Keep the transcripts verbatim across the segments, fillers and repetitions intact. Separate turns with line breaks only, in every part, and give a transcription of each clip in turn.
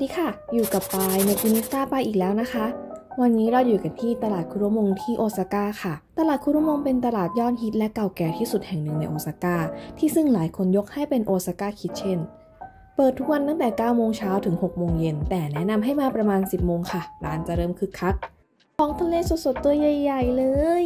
ดีค่ะอยู่กับปายในกินิสตาปายอีกแล้วนะคะวันนี้เราอยู่กันที่ตลาดคุโรมงที่โอซาก้าค่ะตลาดคุโรมงเป็นตลาดยอดฮิตและเก่าแก่ที่สุดแห่งหนึ่งในโอซาก้าที่ซึ่งหลายคนยกให้เป็นโอซาก้าคิทเช่นเปิดทุกวันตั้งแต่เก้าโมงเช้าถึงหกโมงเย็นแต่แนะนำให้มาประมาณสิบโมงค่ะร้านจะเริ่มคึกคักของทะเลสดๆตัวใหญ่ๆเลย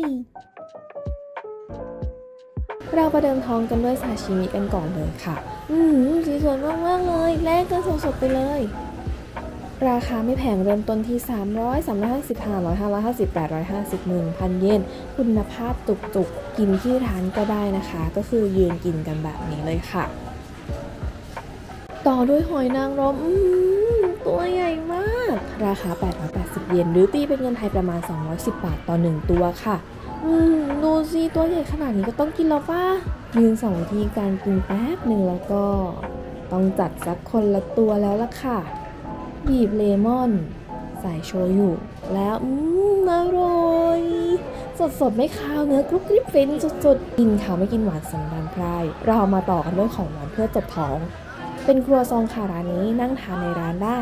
เราประเดิมท้องกันด้วยซาชิมิกันก่อนเลยค่ะอืมสีสวยมากๆเลยแลกกันสดๆไปเลยราคาไม่แพงเริ่มต้นที่สามร้อย สามร้อยห้าสิบ ห้าร้อย ห้าร้อยห้าสิบ แปดร้อยห้าสิบ หนึ่งพัน เยนคุณภาพตุกๆกินที่ร้านก็ได้นะคะก็คือยืนกินกันแบบนี้เลยค่ะต่อด้วยหอยนางรมตัวใหญ่มากราคาแปดร้อยแปดสิบเยนหรือตีเป็นเงินไทยประมาณสองร้อยสิบบาทต่อหนึ่งตัวค่ะอืมดูสิตัวใหญ่ขนาดนี้ก็ต้องกินแล้วป่ะยืนสองวิธีการกินแป๊บหนึ่งแล้วก็ต้องจัดสักคนละตัวแล้วล่ะค่ะบีบเลมอนใส่โชยุแล้วอืมอร่อยสดๆไม่คาวเนื้อกรุบกริบฟินสุดๆกินขาวไม่กินหวานสันดานไพร่เรามาต่อกันด้วยของหวานเพื่อจบท้องเป็นครัวซองค่ะร้านนี้นั่งทานในร้านได้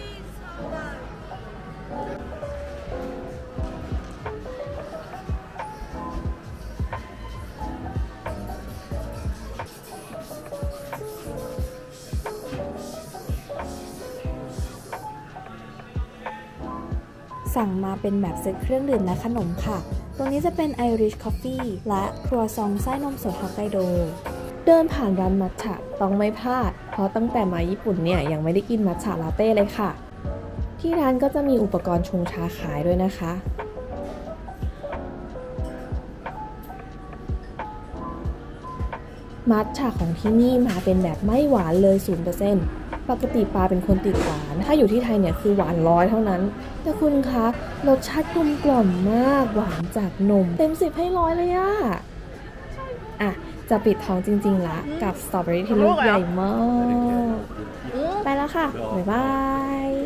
สั่งมาเป็นแบบเซตเครื่องดื่มและขนมค่ะตัวนี้จะเป็น Irish Coffee และครัวซองไส้นมสดฮอกไกโดเดินผ่านร้านมัทฉะต้องไม่พลาดเพราะตั้งแต่มาญี่ปุ่นเนี่ยยังไม่ได้กินมัทฉะลาเต้เลยค่ะที่ร้านก็จะมีอุปกรณ์ชงชาขายด้วยนะคะมัทฉะของที่นี่มาเป็นแบบไม่หวานเลย ศูนย์เปอร์เซ็นต์ ปกติปาเป็นคนติดหวานถ้าอยู่ที่ไทยเนี่ยคือหวานร้อยเท่านั้นแต่คุณคะรสชาติกลมกล่อมมากหวานจากนมเต็มสิบให้ร้อยเลยอะอ่ะจะปิดท้องจริงๆละกับสตรอเบอรี่ที่ลูกใหญ่มากไปแล้วค่ะบ๊ายบาย